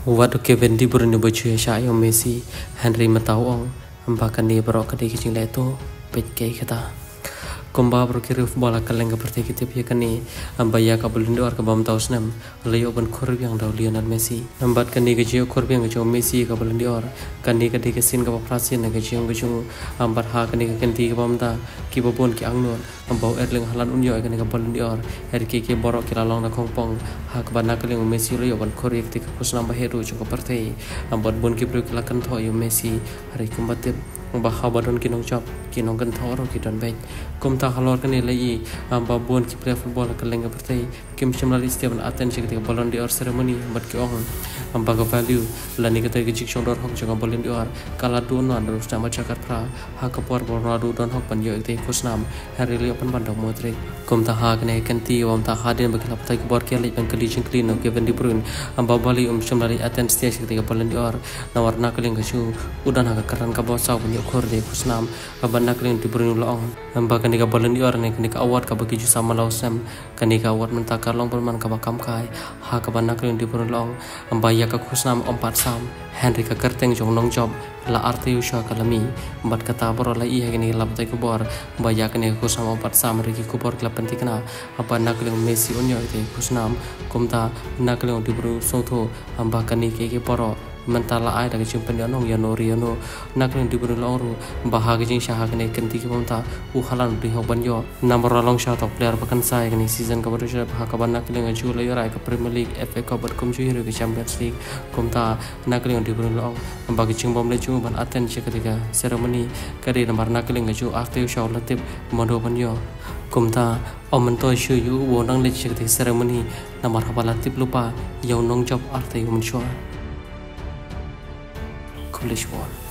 Wadu Kevin Di Bruyne baju Shayo Messi Henry Matauong ambakan di berok kadi kicing leto pet kay kita Kumba berkiri bola kaleng seperti kita kani ambaya kabelindo ar kabam tausnam layo ban kurbi yang daw Lionel Messi ambat kani gajiyo kurbi yang gajiyo Messi kabelindo ar kani kadi kesin kabam prasin gajiyo gajiyo ambat ha kani kenti kabam ta kibabon ki angnol ambau erling halan unyo kani kabelindo ar erki ki borok kila long na kongpong ha kabana kaleng Messi layo ban kurbi ketika kusnam baheru jung partai ambat bon ki bro kila kan tho yo Messi hari kumbatip bahwa badon kinong job kinong kan thoro kidon baik kum ta halor kan lagi babon ki play football kaleng partai kim chimlali setiap attention ketika balon di or ceremony bat ki ong ambaga value lani kata ki jikshon dor hok jong balon di or kala don wan ru sama jakat pra ha kapor boradu don hok pan yo te kusnam hari li open bandong modric kum ta ha kan ti wam ta hadin bakila patai ki bor ki li ban kali jing clean no Kevin De Bruyne ambabali chimlali attention ketika balon di or nawarna kaleng gasu udan ha karan ka bosa khor de kusnam abana kling De Bruyne long amba kanika bolen di orne kanika award ka bagi sama lausam kanika award mentakar long perman ka bakam kai ha ka bana kling De Bruyne long amba ya ka kusnam 4 sam Henry ka kerteng jong nong job la arte usha kalami bat kata bor la iya kini labtai ku bor amba ya kini kusnam 4 sam riki ku bor klap pentikna abana kling Messi onyo te kusnam kumta nakling De Bruyne sotho amba kanike ke boro mentala ai daga jumpa ni anong Riano nakling De Bruyne long bahagi jing syah kene kenti ki monta halan di hoban yo number long shot of player bakan sai kene season ka baru ha ka ban nakling ju la yora ka Premier League FA Cup bat kum ju hiru ke Champions League kumta nakling De Bruyne long bagi jing bom le ju ban aten ketika ceremony kade number nakling ju after show latip mondo ban yo kumta omen to shu yu wonang le ketika ceremony number habalatip lupa yo nong job arte mun show Coolish Wall.